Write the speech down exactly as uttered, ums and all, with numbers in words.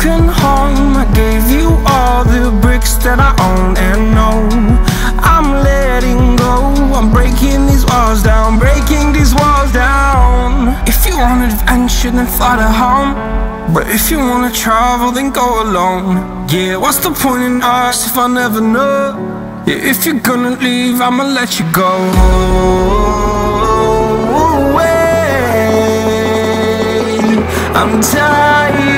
broken home. I gave you all the bricks that I own and know. I'm letting go, I'm breaking these walls down, breaking these walls down. If you want adventure, then fly to home. But if you wanna travel, then go alone. Yeah, what's the point in us if I never know? Yeah, if you're gonna leave, I'ma let you go. I'm tired